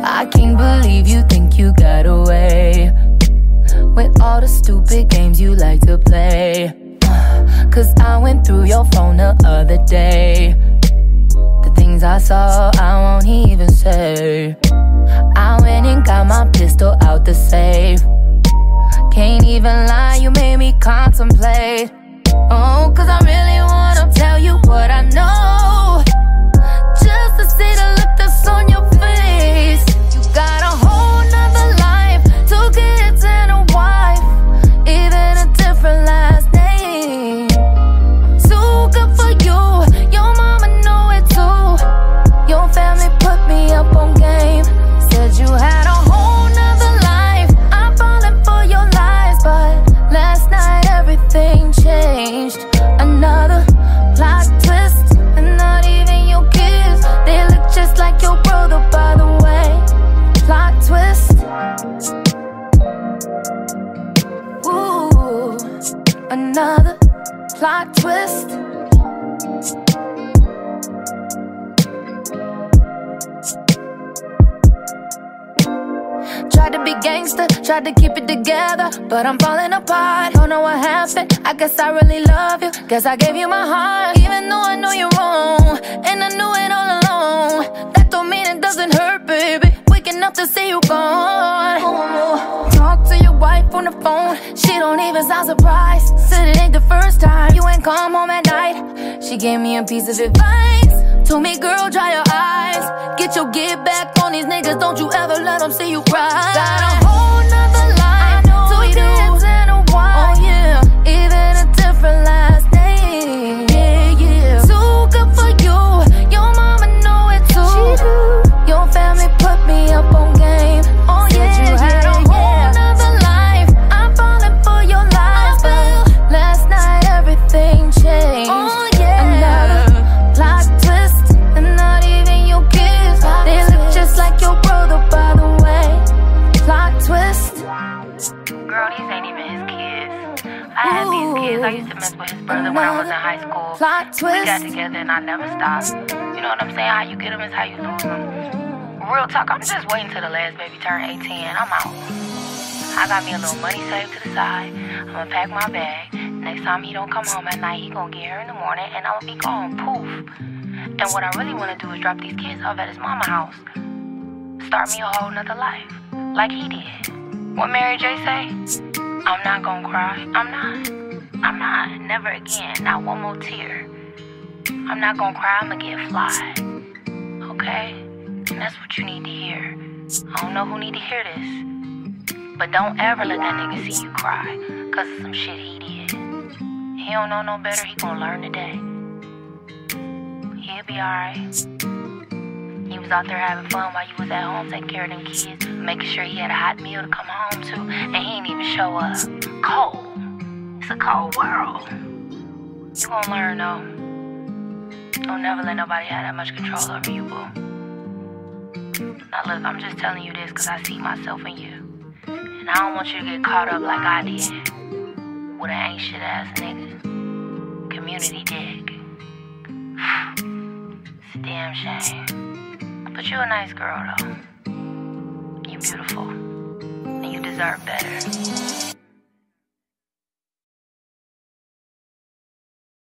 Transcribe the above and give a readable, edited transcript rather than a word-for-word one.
I can't believe you think you got away with all the stupid games you like to play. Cause I went through your phone the other day. The things I saw, I won't even say. I went and got my pistol out the safe. Can't even lie, you made me contemplate. Oh, cause I really wanna tell you what I know, just to see the look that's on your face. You got a whole nother life, 2 kids and a wife, even a different last name. Too good for you, your mama know it too. Your family put me up on game, said you had a whole nother life. I'm falling for your lies, but last night everything changed. Another plot twist, and not even your kids, they look just like your brother, by the way. Plot twist. Ooh, another plot twist. Tried to be gangster, tried to keep it together, but I'm falling apart. Don't know what happened, I guess I really love you. Guess I gave you my heart, even though I know you're wrong. And I knew it all along. That don't mean it doesn't hurt, baby. Waking up to see you gone. Talk to your wife on the phone, she don't even sound surprised. Said it ain't the first time you ain't come home at night. She gave me a piece of advice, told me, girl, dry your eyes. Get your get back on these niggas, don't you ever let them see you cry. Got a whole nother life, 2 kids and a wife, oh yeah, even a different last name. Yeah, yeah. Too good for you, your mama know it too. She do. Your family put me up on game. Oh yeah, said you had a whole nother life. I'm falling for your lies, but last night everything changed. Oh yeah, another plot twist, and not even your kids, they look just like your brother, by the way. Plot twist. Girl, these ain't even his kids. I had these kids, I used to mess with his brother when I was in high school. Plot twist. We got together and I never stopped. You know what I'm saying? How you get them is how you lose them. Real talk, I'm just waiting till the last baby turn 18. I'm out. I got me a little money saved to the side. I'm gonna pack my bag. Next time he don't come home at night, he gonna get here in the morning and I'm gonna be gone, poof. And what I really wanna do is drop these kids off at his mama's house. Start me a whole nother life, like he did. What Mary J say? I'm not gonna cry. I'm not. Never again. Not one more tear. I'm not gonna cry. I'm gonna get fly. Okay? And that's what you need to hear. I don't know who need to hear this, but don't ever let that nigga see you cry, cause of some shit he did. He don't know no better. He gonna learn today. He'll be alright. He was out there having fun while you was at home taking care of them kids, making sure he had a hot meal to come home to, and he didn't even show up. Cold. It's a cold world. You gonna learn though. Don't never let nobody have that much control over you, boo. Now look, I'm just telling you this because I see myself in you. And I don't want you to get caught up like I did with an ain't shit ass nigga. Community dick. It's a damn shame. But you're a nice girl, though. You're beautiful. And you deserve better.